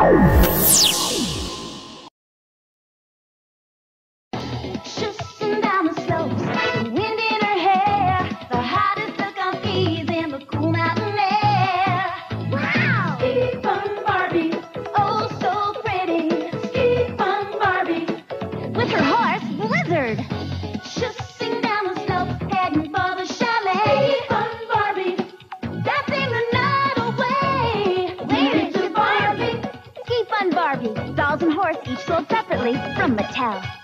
Shushing down the slopes, the wind in her hair, the hottest look on ease in the cool mountain air. Wow! Ski Fun Barbie, oh so pretty. Ski Fun Barbie, with her horse Blizzard. Shushing down the slope, heading for the chalet. Ski Fun Barbie, dancing the night away. Where is your Barbie? Ski Fun Barbie, dolls and horse each sold separately from Mattel.